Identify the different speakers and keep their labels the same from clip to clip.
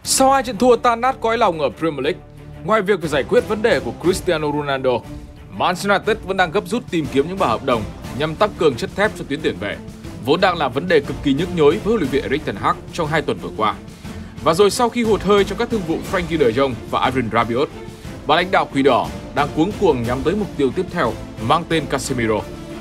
Speaker 1: Sau 2 trận thua tan nát cõi lòng ở Premier League, ngoài việc phải giải quyết vấn đề của Cristiano Ronaldo, Manchester United vẫn đang gấp rút tìm kiếm những bản hợp đồng nhằm tăng cường chất thép cho tuyến tiền vệ, vốn đang là vấn đề cực kỳ nhức nhối với huấn luyện viên Erik ten Hag trong 2 tuần vừa qua. Và rồi sau khi hụt hơi trong các thương vụ Frankie de Jong và Adrien Rabiot, ban lãnh đạo Quỷ Đỏ đang cuống cuồng nhắm tới mục tiêu tiếp theo mang tên Casemiro.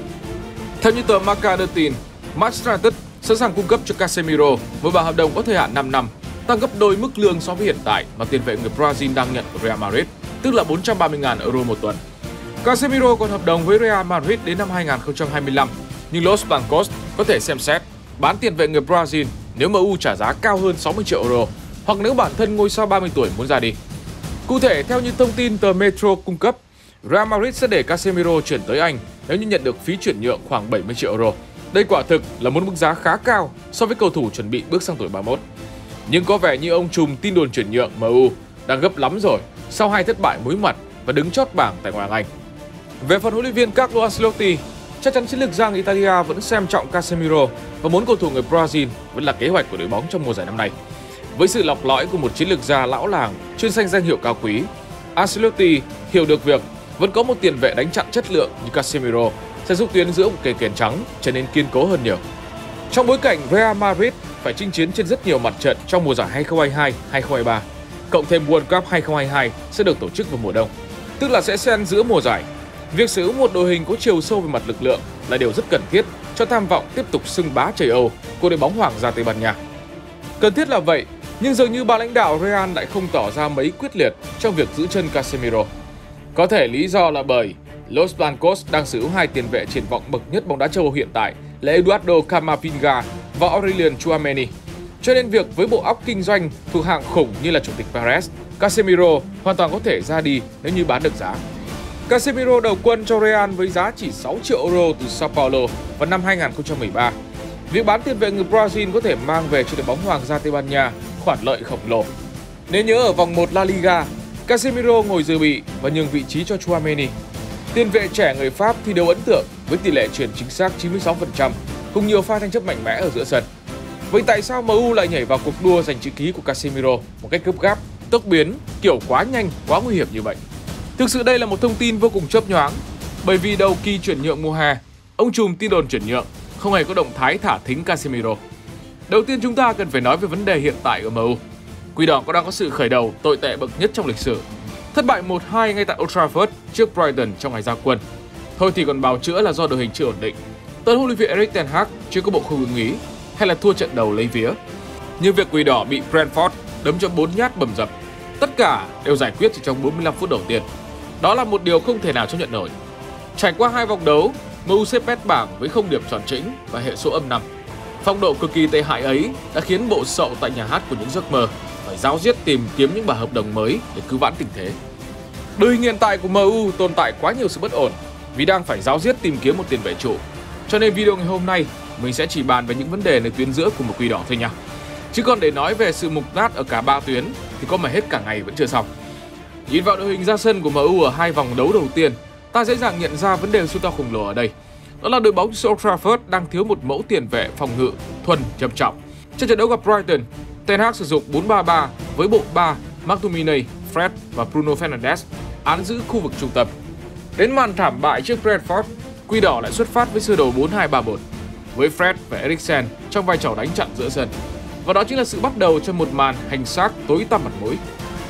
Speaker 1: Theo như tờ Marca đưa tin, Manchester United sẵn sàng cung cấp cho Casemiro một bản hợp đồng có thời hạn 5 năm, tăng gấp đôi mức lương so với hiện tại mà tiền vệ người Brazil đang nhận ở Real Madrid, tức là 430.000 euro một tuần. Casemiro còn hợp đồng với Real Madrid đến năm 2025, nhưng Los Blancos có thể xem xét bán tiền vệ người Brazil nếu MU trả giá cao hơn 60 triệu euro, hoặc nếu bản thân ngôi sao 30 tuổi muốn ra đi. Cụ thể, theo như thông tin tờ Metro cung cấp, Real Madrid sẽ để Casemiro chuyển tới Anh nếu như nhận được phí chuyển nhượng khoảng 70 triệu euro. Đây quả thực là một mức giá khá cao so với cầu thủ chuẩn bị bước sang tuổi 31. Nhưng có vẻ như ông trùm tin đồn chuyển nhượng MU đang gấp lắm rồi sau 2 thất bại muối mặt và đứng chót bảng tại Ngoại hạng Anh. Về phần huấn luyện viên Carlo Ancelotti, chắc chắn chiến lược gia người Italia vẫn xem trọng Casemiro và muốn cầu thủ người Brazil vẫn là kế hoạch của đội bóng trong mùa giải năm nay. Với sự lọc lõi của một chiến lược gia lão làng chuyên sanh danh hiệu cao quý, Ancelotti hiểu được việc vẫn có một tiền vệ đánh chặn chất lượng như Casemiro sẽ giúp tuyến giữa của cây kèn trắng trở nên kiên cố hơn nhiều. Trong bối cảnh Real Madrid phải chinh chiến trên rất nhiều mặt trận trong mùa giải 2022-2023, cộng thêm World Cup 2022 sẽ được tổ chức vào mùa đông, tức là sẽ xen giữa mùa giải. Việc sở hữu một đội hình có chiều sâu về mặt lực lượng là điều rất cần thiết cho tham vọng tiếp tục xưng bá trời Âu của đội bóng Hoàng gia Tây Ban Nha. Cần thiết là vậy, nhưng dường như ban lãnh đạo Real lại không tỏ ra mấy quyết liệt trong việc giữ chân Casemiro. Có thể lý do là bởi Los Blancos đang sở hữu 2 tiền vệ triển vọng bậc nhất bóng đá châu Âu hiện tại là Eduardo Camavinga và Aurelien Tchouameni. Cho nên việc với bộ óc kinh doanh thuộc hạng khủng như là chủ tịch Perez, Casemiro hoàn toàn có thể ra đi nếu như bán được giá. Casemiro đầu quân cho Real với giá chỉ 6 triệu euro từ Sao Paulo vào năm 2013. Việc bán tiền vệ người Brazil có thể mang về cho đội bóng Hoàng gia Tây Ban Nha khoản lợi khổng lồ. Nếu nhớ ở vòng 1 La Liga, Casemiro ngồi dự bị và nhường vị trí cho Tchouameni. Tiền vệ trẻ người Pháp thi đấu ấn tượng với tỷ lệ chuyền chính xác 96% cùng nhiều pha tranh chấp mạnh mẽ ở giữa sân. Vậy tại sao MU lại nhảy vào cuộc đua giành chữ ký của Casemiro một cách gấp gáp, tốc biến, kiểu quá nhanh, quá nguy hiểm như vậy? Thực sự đây là một thông tin vô cùng chớp nhoáng, bởi vì đầu kỳ chuyển nhượng mùa hè, ông trùm tin đồn chuyển nhượng không hề có động thái thả thính Casemiro. Đầu tiên chúng ta cần phải nói về vấn đề hiện tại ở MU. Quỷ Đỏ đang có sự khởi đầu tồi tệ bậc nhất trong lịch sử. Thất bại 1-2 ngay tại Old Trafford trước Brighton trong ngày ra quân. Thôi thì còn bào chữa là do đội hình chưa ổn định. Tân huấn luyện viên Erik ten Hag chưa có bộ không ưng ý, hay là thua trận đầu lấy vía. Nhưng việc Quỷ Đỏ bị Brentford đấm cho 4 nhát bầm dập, tất cả đều giải quyết chỉ trong 45 phút đầu tiên. Đó là một điều không thể nào chấp nhận nổi. Trải qua 2 vòng đấu, MU xếp bét bảng với 0 điểm tròn chỉnh và hệ số âm 5. Phong độ cực kỳ tệ hại ấy đã khiến bộ sậu tại nhà hát của những giấc mơ phải ráo riết tìm kiếm những bản hợp đồng mới để cứu vãn tình thế. Đội hình hiện tại của MU tồn tại quá nhiều sự bất ổn vì đang phải ráo riết tìm kiếm một tiền vệ trụ. Cho nên video ngày hôm nay mình sẽ chỉ bàn về những vấn đề nơi tuyến giữa của một Quỷ Đỏ thôi nha. Chứ còn để nói về sự mục nát ở cả 3 tuyến thì có mà hết cả ngày vẫn chưa xong. Nhìn vào đội hình ra sân của MU ở 2 vòng đấu đầu tiên, ta dễ dàng nhận ra vấn đề sút to khổng lồ ở đây. Đó là đội bóng Old Trafford đang thiếu một mẫu tiền vệ phòng ngự thuần trầm trọng. Trong trận đấu gặp Brighton, Ten Hag sử dụng 4-3-3 với bộ 3 McTominay, Fred và Bruno Fernandes án giữ khu vực trung tâm. Đến màn thảm bại trước Brentford, Quỷ Đỏ lại xuất phát với sơ đồ 4-2-3-1 với Fred và Eriksen trong vai trò đánh chặn giữa sân. Và đó chính là sự bắt đầu cho một màn hành xác tối tăm mặt mũi.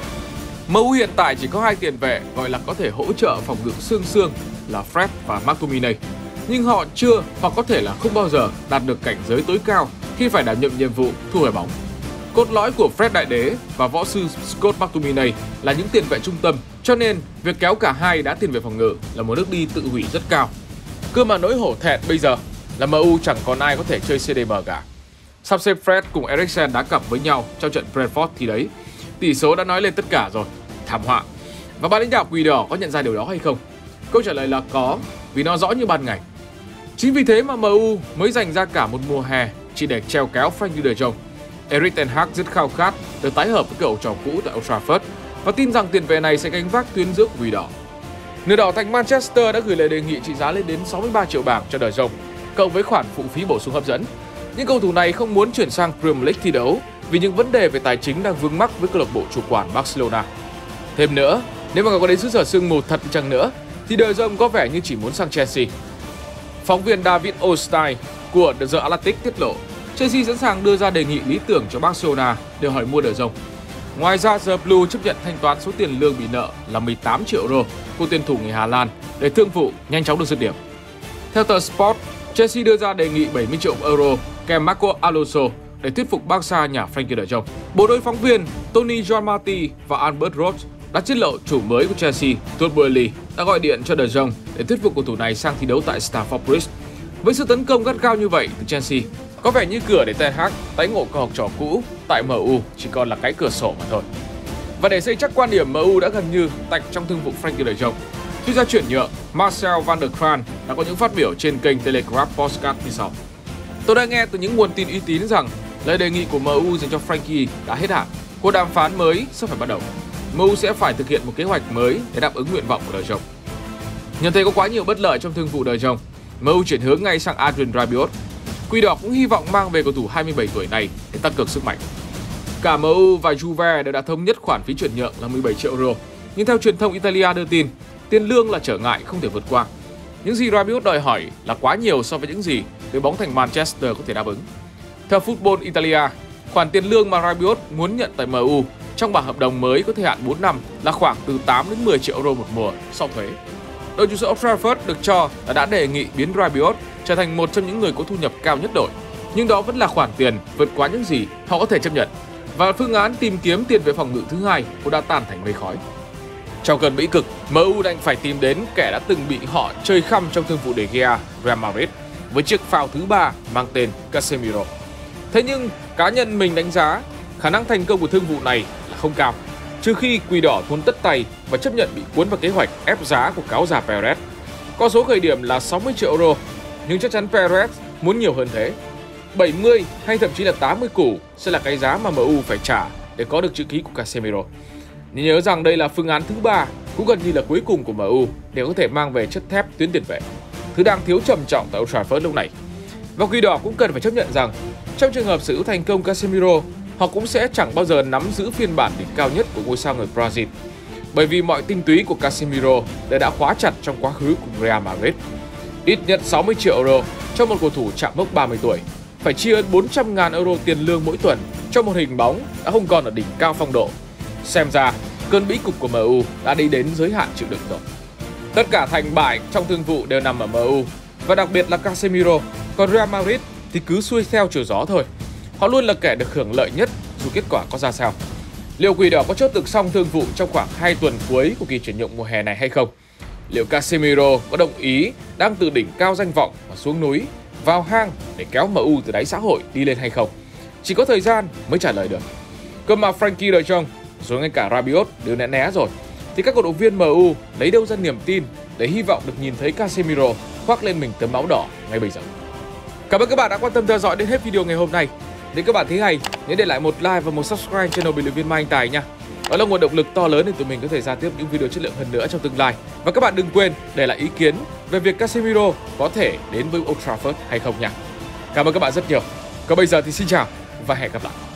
Speaker 1: MU hiện tại chỉ có 2 tiền vệ gọi là có thể hỗ trợ phòng ngự xương là Fred và McTominay. Nhưng họ chưa hoặc có thể là không bao giờ đạt được cảnh giới tối cao khi phải đảm nhận nhiệm vụ thu hồi bóng. Cốt lõi của Fred Đại Đế và võ sư Scott McTominay là những tiền vệ trung tâm, cho nên việc kéo cả hai đá tiền vệ phòng ngự là một nước đi tự hủy rất cao. Cơ mà nỗi hổ thẹn bây giờ là MU chẳng còn ai có thể chơi CDM cả. Sắp xếp Fred cùng Eriksen đá cặp với nhau trong trận Brentford thì đấy, tỷ số đã nói lên tất cả rồi, thảm họa. Và ban lãnh đạo Quỷ Đỏ có nhận ra điều đó hay không? Câu trả lời là có, vì nó rõ như ban ngày. Chính vì thế mà MU mới dành ra cả một mùa hè chỉ để treo kéo Frankie de Jong. Erik ten Hag rất khao khát được tái hợp với cậu trò cũ tại Old Trafford và tin rằng tiền vệ này sẽ gánh vác tuyến giữa của Quỷ Đỏ. Nửa đỏ thành Manchester đã gửi lời đề nghị trị giá lên đến 63 triệu bảng cho de Jong, cộng với khoản phụ phí bổ sung hấp dẫn. Nhưng cầu thủ này không muốn chuyển sang Premier League thi đấu vì những vấn đề về tài chính đang vướng mắc với câu lạc bộ chủ quản Barcelona. Thêm nữa, nếu mà có đến xứ sở sương mù thật chăng nữa, thì De Jong có vẻ như chỉ muốn sang Chelsea. Phóng viên David Ostein của The Athletic tiết lộ, Chelsea sẵn sàng đưa ra đề nghị lý tưởng cho Barcelona để hỏi mua De Jong. Ngoài ra, The Blue chấp nhận thanh toán số tiền lương bị nợ là 18 triệu euro của tuyển thủ người Hà Lan để thương vụ nhanh chóng được dứt điểm. Theo tờ Sport, Chelsea đưa ra đề nghị 70 triệu euro kèm Marco Alonso để thuyết phục Barca nhà Frenkie de Jong. Bộ đôi phóng viên Tony Gianmartin và Albert Roth đã tiết lộ chủ mới của Chelsea, Todd Boehly, đã gọi điện cho de Jong để thuyết phục cầu thủ này sang thi đấu tại Stamford Bridge. Với sự tấn công gắt gao như vậy từ Chelsea, có vẻ như cửa để Ten Hag tái ngộ cơ học trò cũ tại MU chỉ còn là cái cửa sổ mà thôi. Và để xây chắc quan điểm MU đã gần như tạch trong thương vụ Frenkie de Jong, chuyên gia chuyển nhượng Marcel van der Kraan đã có những phát biểu trên kênh Telegraph Podcast như sau. Tôi đã nghe từ những nguồn tin uy tín rằng lời đề nghị của MU dành cho Frenkie đã hết hạn. Cuộc đàm phán mới sắp phải bắt đầu. MU sẽ phải thực hiện một kế hoạch mới để đáp ứng nguyện vọng của de Jong. Nhận thấy có quá nhiều bất lợi trong thương vụ de Jong, MU chuyển hướng ngay sang Adrien Rabiot. Quỷ đỏ cũng hy vọng mang về cầu thủ 27 tuổi này để tăng cường sức mạnh. Cả MU và Juve đều đã thống nhất khoản phí chuyển nhượng là 17 triệu euro, nhưng theo truyền thông Italia đưa tin, tiền lương là trở ngại không thể vượt qua. Những gì Rabiot đòi hỏi là quá nhiều so với những gì đội bóng thành Manchester có thể đáp ứng. Theo Football Italia, khoản tiền lương mà Rabiot muốn nhận tại MU trong bản hợp đồng mới có thời hạn 4 năm là khoảng từ 8 đến 10 triệu euro một mùa sau thuế. Đội chủ sân Old Trafford được cho là đã đề nghị biến Rabiot trở thành một trong những người có thu nhập cao nhất đội, nhưng đó vẫn là khoản tiền vượt quá những gì họ có thể chấp nhận, và phương án tìm kiếm tiền vệ phòng ngự thứ hai cũng đã tan thành mây khói. Trong cơn bĩ cực, MU đành phải tìm đến kẻ đã từng bị họ chơi khăm trong thương vụ De Gea, Real Madrid, với chiếc phao thứ 3 mang tên Casemiro. Thế nhưng cá nhân mình đánh giá khả năng thành công của thương vụ này là không cao, trừ khi Quỷ Đỏ muốn tất tay và chấp nhận bị cuốn vào kế hoạch ép giá của cáo già Perez. Con số khởi điểm là 60 triệu euro, nhưng chắc chắn Perez muốn nhiều hơn thế. 70 hay thậm chí là 80 củ sẽ là cái giá mà MU phải trả để có được chữ ký của Casemiro. Nhưng nhớ rằng đây là phương án thứ 3, cũng gần như là cuối cùng của MU để có thể mang về chất thép tuyến tiền vệ, thứ đang thiếu trầm trọng tại Old Trafford lúc này. Và Quỷ Đỏ cũng cần phải chấp nhận rằng trong trường hợp sở hữu thành công Casemiro, họ cũng sẽ chẳng bao giờ nắm giữ phiên bản đỉnh cao nhất của ngôi sao người Brazil, bởi vì mọi tinh túy của Casemiro đã khóa chặt trong quá khứ của Real Madrid. Ít nhất 60 triệu euro cho một cầu thủ chạm mốc 30 tuổi, phải chi hơn 400.000 euro tiền lương mỗi tuần cho một hình bóng đã không còn ở đỉnh cao phong độ. Xem ra, cơn bĩ cực của MU đã đi đến giới hạn chịu đựng rồi. Tất cả thành bại trong thương vụ đều nằm ở MU, và đặc biệt là Casemiro, còn Real Madrid thì cứ xuôi theo chiều gió thôi. Họ luôn là kẻ được hưởng lợi nhất dù kết quả có ra sao. Liệu Quỷ Đỏ có chốt được xong thương vụ trong khoảng 2 tuần cuối của kỳ chuyển nhượng mùa hè này hay không? Liệu Casemiro có đồng ý đang từ đỉnh cao danh vọng và xuống núi, vào hang để kéo MU từ đáy xã hội đi lên hay không? Chỉ có thời gian mới trả lời được. Cơ mà Frenkie de Jong, rồi ngay cả Rabiot đều né rồi, thì các cổ động viên MU lấy đâu ra niềm tin để hy vọng được nhìn thấy Casemiro khoác lên mình tấm áo đỏ ngay bây giờ. Cảm ơn các bạn đã quan tâm theo dõi đến hết video ngày hôm nay. Nếu các bạn thấy hay, nhớ để lại một like và một subscribe channel Bình luận viên Mai Anh Tài nha. Đó là nguồn động lực to lớn để tụi mình có thể ra tiếp những video chất lượng hơn nữa trong tương lai. Và các bạn đừng quên để lại ý kiến về việc Casemiro có thể đến với Old Trafford hay không nha. Cảm ơn các bạn rất nhiều. Còn bây giờ thì xin chào và hẹn gặp lại.